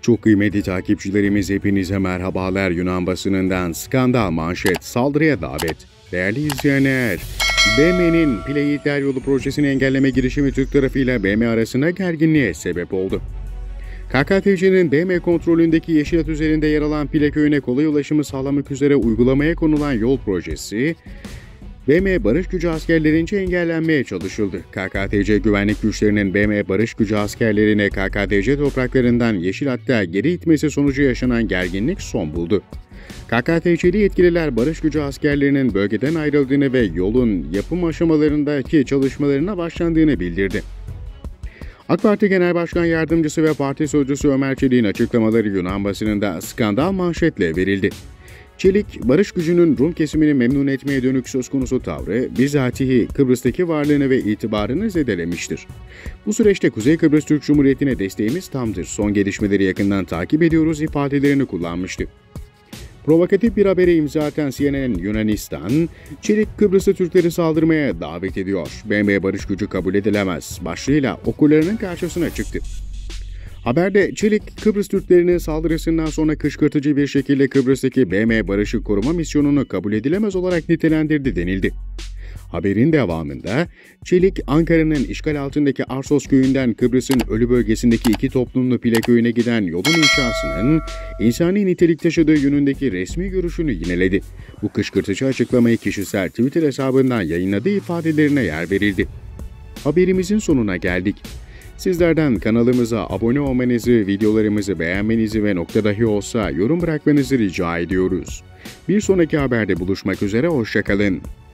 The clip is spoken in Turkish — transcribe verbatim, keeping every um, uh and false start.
Çok kıymetli takipçilerimiz, hepinize merhabalar. Yunan basınından skandal manşet, saldırıya davet. Değerli izleyenler, B M'nin Play Yolu projesini engelleme girişimi Türk tarafıyla B M arasında gerginliğe sebep oldu. K K T C'nin B M kontrolündeki Yeşilat üzerinde yer alan Pile köyüne kolay ulaşımı sağlamak üzere uygulamaya konulan yol projesi, B M barış gücü askerlerince engellenmeye çalışıldı. K K T C güvenlik güçlerinin B M barış gücü askerlerine K K T C topraklarından Yeşilat'ta geri itmesi sonucu yaşanan gerginlik son buldu. K K T C'li yetkililer barış gücü askerlerinin bölgeden ayrıldığını ve yolun yapım aşamalarındaki çalışmalarına başlandığını bildirdi. AK Parti Genel Başkan Yardımcısı ve Parti Sözcüsü Ömer Çelik'in açıklamaları Yunan basınında skandal manşetle verildi. Çelik, barış gücünün Rum kesimini memnun etmeye dönük söz konusu tavrı, bizatihi Kıbrıs'taki varlığını ve itibarını zedelemiştir. Bu süreçte Kuzey Kıbrıs Türk Cumhuriyeti'ne desteğimiz tamdır, son gelişmeleri yakından takip ediyoruz ifadelerini kullanmıştı. Provokatif bir habere imza atan C N N Yunanistan, Çelik Kıbrıs'ta Türkleri saldırmaya davet ediyor. B M barış gücü kabul edilemez başlığıyla okurlarının karşısına çıktı. Haberde Çelik, Kıbrıs Türklerinin saldırısından sonra kışkırtıcı bir şekilde Kıbrıs'taki B M barışı koruma misyonunu kabul edilemez olarak nitelendirdi denildi. Haberin devamında, Çelik, Ankara'nın işgal altındaki Arsos köyünden Kıbrıs'ın ölü bölgesindeki iki toplumlu Pile köyüne giden yolun inşasının insani nitelik taşıdığı yönündeki resmi görüşünü yineledi. Bu kışkırtıcı açıklamayı kişisel Twitter hesabından yayınladığı ifadelerine yer verildi. Haberimizin sonuna geldik. Sizlerden kanalımıza abone olmanızı, videolarımızı beğenmenizi ve nokta dahi olsa yorum bırakmanızı rica ediyoruz. Bir sonraki haberde buluşmak üzere, hoşça kalın.